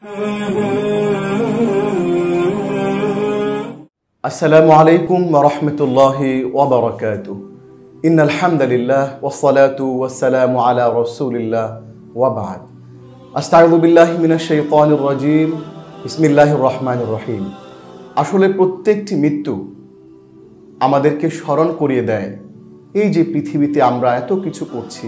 আসসালামু আলাইকুম ওয়া রাহমাতুল্লাহি ওয়া বারাকাতুহু। ইন্নাল হামদালিল্লাহ ওয়াসসালাতু ওয়াসসালামু আলা রাসূলিল্লাহ ওয়া বা'দ। আস্তাউযু বিল্লাহি মিনাশ শাইতানির রাজীম। বিসমিল্লাহির রহমানির রহিম। আসলে প্রত্যেকটি মৃত্যু আমাদেরকে স্মরণ করিয়ে দেয় এই যে পৃথিবীতে আমরা এত কিছু করছি,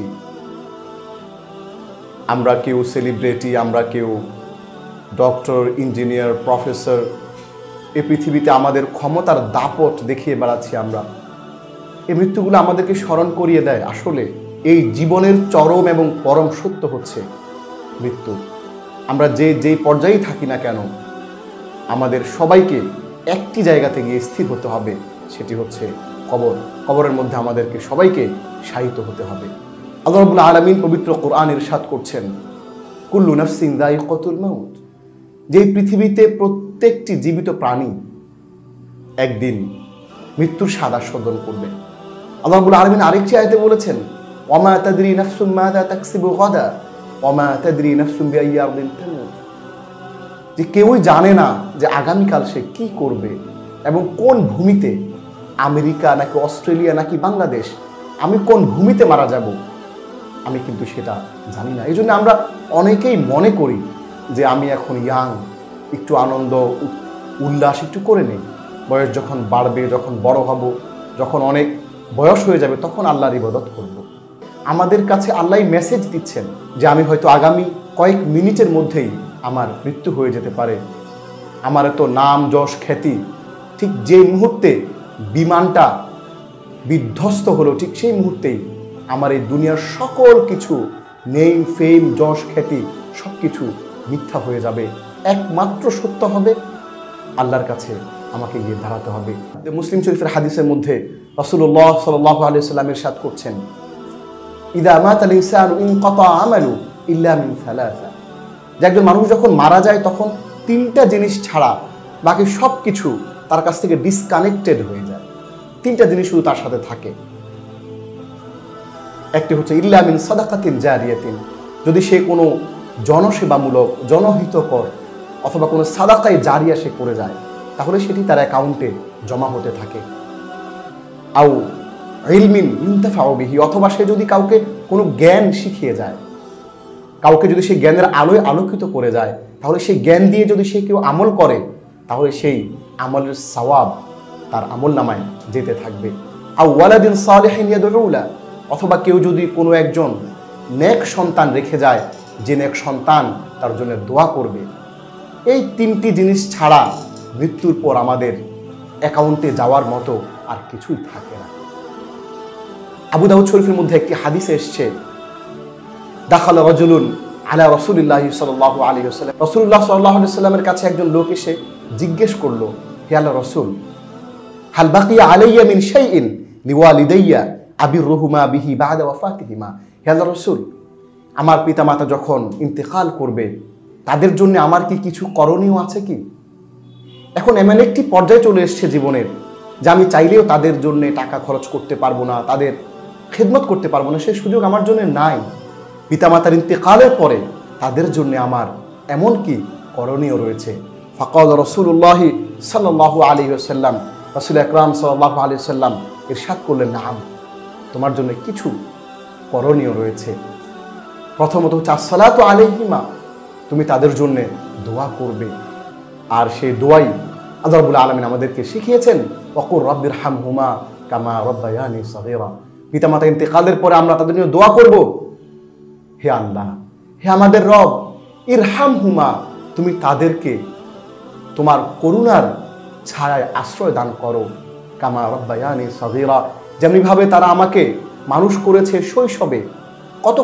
আমরা কেউ সেলিব্রিটি, আমরা কেউ ডক্টর, ইঞ্জিনিয়ার, প্রফেসর, এই পৃথিবীতে আমাদের ক্ষমতার দাপট দেখিয়ে বেড়াচ্ছি আমরা। এই মৃত্যুগুলো আমাদেরকে স্মরণ করিয়ে দেয় আসলে এই জীবনের চরম এবং পরম সত্য হচ্ছে মৃত্যু। আমরা যেই পর্যায়েই থাকি না কেন, আমাদের সবাইকে একটি জায়গাতে গিয়ে স্থির হতে হবে, সেটি হচ্ছে কবর। কবরের মধ্যে আমাদেরকে সবাইকে শায়িত হতে হবে। আল্লাহ রাব্বুল আলামিন পবিত্র কোরআন ইরশাদ করছেন, কুল্লু নাফসিন যায়িকাতুল মাউত, যে পৃথিবীতে প্রত্যেকটি জীবিত প্রাণী একদিন মৃত্যুর স্বাদ আস্বাদন করবে। আল্লাহ রাব্বুল আলামিন আরেকটি আয়াতে বলেছেন, ওয়ামা তাদরি নাফসুম মাযা তাকসিবু গাদা ওয়ামা তাদরি নাফসুম বিআইয়ি আরদিন তামুত, যে কেউই জানে না যে আগামীকাল সে কি করবে এবং কোন ভূমিতে, আমেরিকা নাকি অস্ট্রেলিয়া নাকি বাংলাদেশ, আমি কোন ভূমিতে মারা যাব আমি কিন্তু সেটা জানি না। এই জন্য আমরা অনেকেই মনে করি যে আমি এখন ইয়াং, একটু আনন্দ উল্লাস একটু করে নেই, বয়স যখন বাড়বে, যখন বড় হব, যখন অনেক বয়স হয়ে যাবে, তখন আল্লাহর ইবাদত করব। আমাদের কাছে আল্লাহ মেসেজ দিচ্ছেন যে আমি হয়তো আগামী কয়েক মিনিটের মধ্যেই আমার মৃত্যু হয়ে যেতে পারে। আমার এত নাম যশ খ্যাতি, ঠিক যে মুহূর্তে বিমানটা বিধ্বস্ত হলো, ঠিক সেই মুহূর্তেই আমার এই দুনিয়ার সকল কিছু, নেম ফেম যশ খ্যাতি সব কিছু মিথ্যা হয়ে যাবে। একমাত্র সত্য হবে আল্লাহর কাছে আমাকে গিয়ে দাঁড়াতে হবে। মুসলিম শরীফের হাদিসের মধ্যে রাসূলুল্লাহ সাল্লাল্লাহু আলাইহি ওয়াসাল্লাম ইরশাদ করছেন, ইযা মাতাল ইনসানু ইনকাতা আমালু ইল্লা মিন সালাসা, যে একজন মানুষ যখন মারা যায় তখন তিনটা জিনিস ছাড়া বাকি সব কিছু তার কাছ থেকে ডিসকানেক্টেড হয়ে যায়। তিনটা জিনিস শুধু তার সাথে থাকে। একটি হচ্ছে ইল্লা মিন সাদাকাতিন জারিয়াতিন, যদি সে কোনো জনসেবামূলক, জনহিতকর অথবা কোনো সাদাকায়ে জারিয়া সে করে যায়, তাহলে সেটি তার অ্যাকাউন্টে জমা হতে থাকে। আও ইলমিন ইনতাফাউ বিহি, অথবা সে যদি কাউকে কোনো জ্ঞান শিখিয়ে যায়, কাউকে যদি সেই জ্ঞানের আলোয় আলোকিত করে যায়, তাহলে সেই জ্ঞান দিয়ে যদি সে কেউ আমল করে, তাহলে সেই আমলের সওয়াব তার আমল নামায় যেতে থাকবে। আও ওয়ালাদিন সালিহিন ইয়াদউ লা, অথবা কেউ যদি কোনো একজন নেক সন্তান রেখে যায়, যে নেক সন্তান তার জন্য দোয়া করবে। এই তিনটি জিনিস ছাড়া মৃত্যুর পর আমাদের অ্যাকাউন্টে যাওয়ার মতো আর কিছুই থাকে না। আবু দাউদ শরীফের মধ্যে একটি হাদিসে এসছে, দাখালা রাজুলুন আলা রাসূলিল্লাহি সাল্লাল্লাহু আলাইহি ওয়াসাল্লাম, রাসূলুল্লাহ সাল্লাল্লাহু আলাইহি ওয়াসাল্লামের কাছে একজন লোক এসে জিজ্ঞেস করলো, হে আল্লাহর রাসূল, হাল বাকিয়া আলাইয়া মিন শাইইন লিওয়ালিদাইয়া আবিরুহুমা বিহি বা'দা ওয়াফাতিহিমা, হে আল্লাহর রাসূল, আমার পিতামাতা যখন ইন্তেকাল করবে তাদের জন্য আমার কি কিছু করণীয় আছে কি? এখন এমন একটি পর্যায়ে চলে এসছে জীবনের যে আমি চাইলেও তাদের জন্য টাকা খরচ করতে পারবো না, তাদের খেদমত করতে পারবো না, সেই সুযোগ আমার জন্য নাই। পিতামাতার ইন্তেকালের পরে তাদের জন্য আমার এমন কি করণীয় রয়েছে? ফাকাল রাসূলুল্লাহ সাল্লাল্লাহু আলাইহি ওয়াসাল্লাম, রাসূল আকরাম সাল্লাল্লাহু আলাইহি ওয়াসাল্লাম ইরশাদ করলেন, নাম, তোমার জন্য কিছু করণীয় রয়েছে। প্রথমত হচ্ছে আসসালাতু আলাইহিমা, তুমি তাদের জন্য দোয়া করবে। আর সেই দোয়াই আল্লাহ রাব্বুল আলামিন আমাদেরকে শিখিয়েছেন, ওয়াকুর রাব্বিরহামহুমা কামা রাব্বায়ানি সগীরা, পিতামাতা ইন্তেকালের পরে আমরা তাদের জন্য দোয়া করব, হে আল্লাহ, হে আমাদের রব, ইরহামহুমা, তুমি তাদেরকে তোমার করুণার ছায়ায় আশ্রয় দান করো, কামা রাব্বায়ানি সগীরা, যেমনিভাবে তারা আমাকে মানুষ করেছে শৈশবে, কত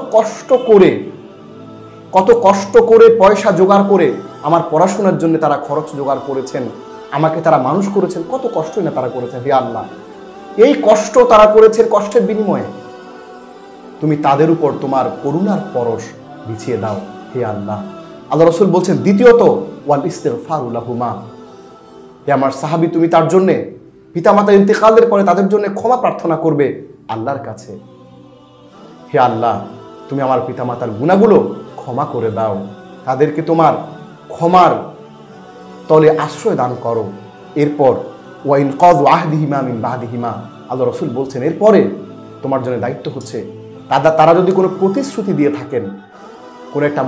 কষ্ট করে পয়সা জোগাড় করে আমার পড়াশোনার জন্য তারা খরচ জোগাড় করেছেন, আমাকে তারা মানুষ করেছেন, কত কষ্টই না তারা করেছেন। হে আল্লাহ, এই কষ্ট তারা করেছেন, কষ্টের বিনিময়ে তুমি তাদের উপর তোমার করুণার পরশ বিছিয়ে দাও, হে আল্লাহ। আল্লাহ রাসূল বলছেন, দ্বিতীয়ত ওয়াল ইস্তিগফারু লাহুমা, হে আমার সাহাবী, তুমি তার জন্যে, পিতামাতা ইন্তেকালের পরে তাদের জন্য ক্ষমা প্রার্থনা করবে আল্লাহর কাছে। হে আল্লাহ, তুমি আমার পিতামাতার গুনাহগুলো ক্ষমা করে দাও, তাদেরকে তোমার ক্ষমার তলে আশ্রয় দান করো। এরপর ওয়াইন কজ ওয়াহদিহিমা মিন বাহদিহিমা, আল্লাহ রসুল বলছেন এরপরে তোমার জন্য দায়িত্ব হচ্ছে তারা যদি কোনো প্রতিশ্রুতি দিয়ে থাকেন, কোনো একটা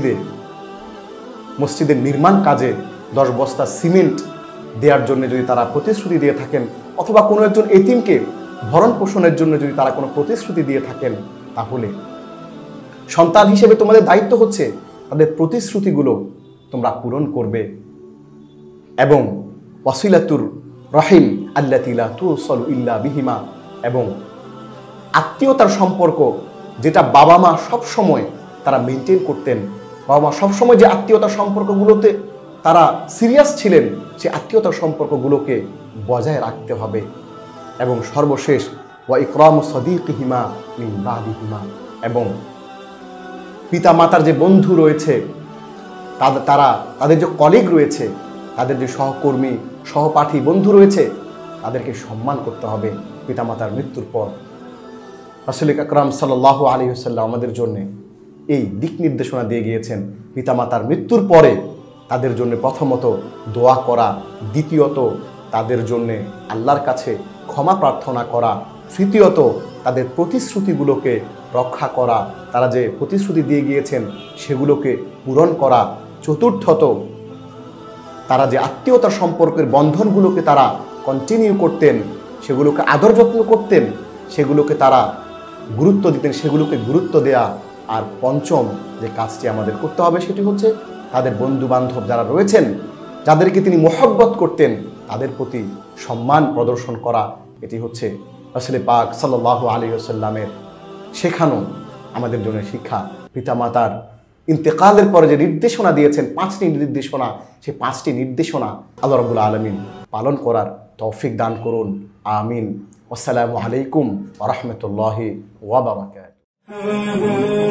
মসজিদের নির্মাণ কাজে 10 বস্তা সিমেন্ট দেওয়ার জন্য যদি তারা প্রতিশ্রুতি দিয়ে থাকেন, অথবা কোনো একজন এতিমকে ভরণ পোষণের জন্য যদি তারা কোনো প্রতিশ্রুতি দিয়ে থাকেন, তাহলে সন্তান হিসেবে তোমাদের দায়িত্ব হচ্ছে তাদের প্রতিশ্রুতিগুলো তোমরা পূরণ করবে। এবং ওয়াসিলাতুর রহিম আল্লাতী লা তুসালু ইল্লা বিহিমা, এবং আত্মীয়তার সম্পর্ক যেটা বাবা মা সবসময় তারা মেনটেন করতেন, বাবা মা সবসময় যে আত্মীয়তার সম্পর্কগুলোতে তারা সিরিয়াস ছিলেন, সে আত্মীয়তার সম্পর্কগুলোকে বজায় রাখতে হবে। এবং সর্বশেষ ওয়া ইকরামু সাদীকিহিমা মিন বাদিহিমা, এবং পিতা মাতার যে বন্ধু রয়েছে, তাদের যে কলিগ রয়েছে, তাদের যে সহকর্মী সহপাঠী বন্ধু রয়েছে, তাদেরকে সম্মান করতে হবে পিতামাতার মৃত্যুর পর। রাসূল আকরাম সাল্লাল্লাহু আলাইহি ওয়াসাল্লাম আমাদের জন্য এই দিক নির্দেশনা দিয়ে গিয়েছেন, পিতামাতার মৃত্যুর পরে তাদের জন্য প্রথমত দোয়া করা, দ্বিতীয়ত তাদের জন্য আল্লাহর কাছে ক্ষমা প্রার্থনা করা, তৃতীয়ত তাদের প্রতিশ্রুতিগুলোকে রক্ষা করা, তারা যে প্রতিশ্রুতি দিয়ে গিয়েছেন সেগুলোকে পূরণ করা, চতুর্থত তারা যে আত্মীয়তার সম্পর্কের বন্ধনগুলোকে তারা কন্টিনিউ করতেন, সেগুলোকে আদর যত্ন করতেন, সেগুলোকে তারা গুরুত্ব দিতেন, সেগুলোকে গুরুত্ব দেয়া। আর পঞ্চম যে কাজটি আমাদের করতে হবে সেটি হচ্ছে তাদের বন্ধু বান্ধব যারা রয়েছেন, যাদেরকে তিনি মহব্বত করতেন, তাদের প্রতি সম্মান প্রদর্শন করা। এটি হচ্ছে রাসূল পাক সাল্লাল্লাহু আলাইহি ওয়াসাল্লামের শেখানো আমাদের জন্য শিক্ষা। পিতামাতার ইন্তেকালের পরে যে নির্দেশনা দিয়েছেন, 5টি নির্দেশনা, সেই 5টি নির্দেশনা আল্লাহ রাব্বুল আলামিন পালন করার তৌফিক দান করুন। আমিন। আসসালামু আলাইকুম ওয়া রাহমাতুল্লাহি ওয়া বারাকাতুহু।